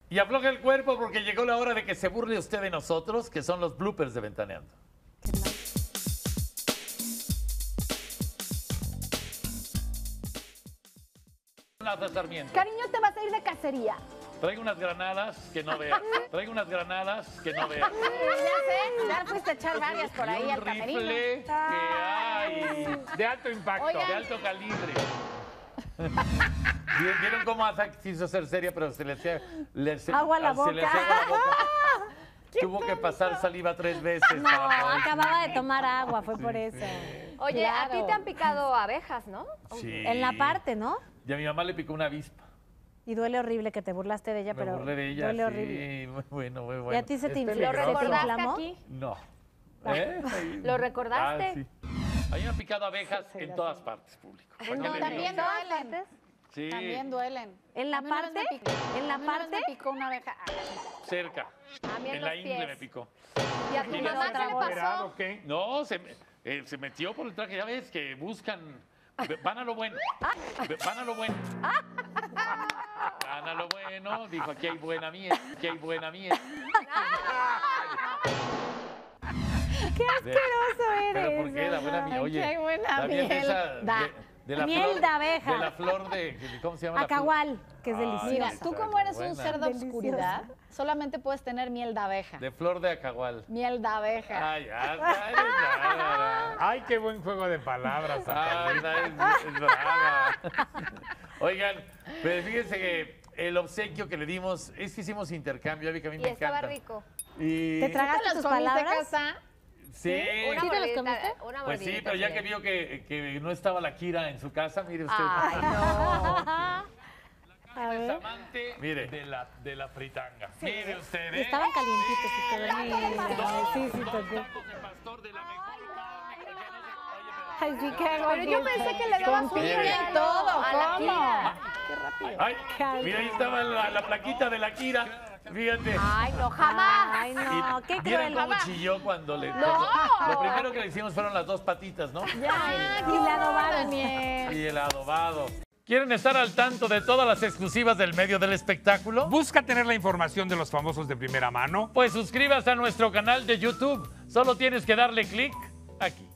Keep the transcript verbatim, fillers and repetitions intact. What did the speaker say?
Y afloja el cuerpo porque llegó la hora de que se burle usted de nosotros, que son los bloopers de Ventaneando. Cariño, te vas a ir de cacería. Traigo unas granadas que no veas. Traigo unas granadas que no veas. Sí, ya sé, ya fuiste a echar varias por ahí y un al camerino. rifle que hay De alto impacto. Oigan. de alto calibre. ¿Vieron cómo Asa quiso ser seria, pero se le hacía... le- se- Agua a la se le boca. hacía agua a la boca? Tuvo que pasar saliva tres veces. No, para poder- acababa de tomar agua, fue por eso. Oye, a ti Claro. te han picado abejas, ¿no? Sí. En la parte, ¿no? Y a mi mamá le picó una avispa. Y duele horrible que te burlaste de ella, Me pero burlé de ella, duele sí, horrible. muy bueno, muy bueno. ¿Y a ti se te, Es infl- ¿Lo se te peligroso. recordaste inflamó? aquí? No. ¿Eh? ¿Lo recordaste? Ah, sí. A mí me han picado abejas en todas partes, público. ¿Para qué No, le digo? también duelen. Sí, También duelen. ¿En la A mí una vez parte? me picó- ¿En la a mí una vez parte? me picó una abeja. cerca. A mí en En la los ingle pies. me picó. ¿Y a tu Y mamá la- qué le pasó? ¿Moderado qué? No, se, me- eh, se metió por el traje. Ya ves que buscan. Van a lo bueno. Van a lo bueno. Van a lo bueno. Dijo, aquí hay buena miel. Aquí hay buena miel. ¡Qué asqueroso eres! ¿Pero por qué la buena miel? Oye, qué buena la miel de miel esa- da. de, de la Miel flor, de abeja. De la flor de... ¿Cómo se llama? la flor? Acahual, que es Ay, delicioso. Mira, sí, tú está como eres un buena. ser de Deliciosa. oscuridad, solamente puedes tener miel de abeja. De flor de acahual. Miel de abeja. Ay, ya, ya, ya, ya. Ay, qué buen juego de palabras. Ah, esa es, es brava. Oigan, pues fíjense que el obsequio que le dimos, es que hicimos intercambio, vi que a mí Y me estaba encanta. rico. Y... ¿Te tragaste ¿Los tus comiste, palabras? Casa? Sí, Una ¿Sí te los mordidita, comiste? una pues sí, mordidita, pero ya que Julián. vio que, que no estaba la Kira en su casa, mire usted. Ay, no. A Es ver. amante mire. De, la, de la fritanga. Mire usted, Y ¿eh? estaban calientitos y todo. Mira, sí, sí, Dos toqué. tacos de pastor de la mejor carne que conoce. Oye, pero- Ay, sí, qué Pero yo pensé que le dabas un Con piña y regalo todo, a la ¿cómo? Kira. Qué rápido. Ay, mira, ahí estaba la, la plaquita de la Kira. Fíjate. Ay, no, jamás. Ay, no, qué ¿Vieron cruel. cómo chilló cuando le... ¡No! Lo primero que le hicimos fueron las dos patitas, ¿no? Ya, y la adobaron. Y el adobado. ¿Quieren estar al tanto de todas las exclusivas del medio del espectáculo? Busca tener la información de los famosos de primera mano. Pues suscríbase a nuestro canal de YouTube. Solo tienes que darle clic aquí.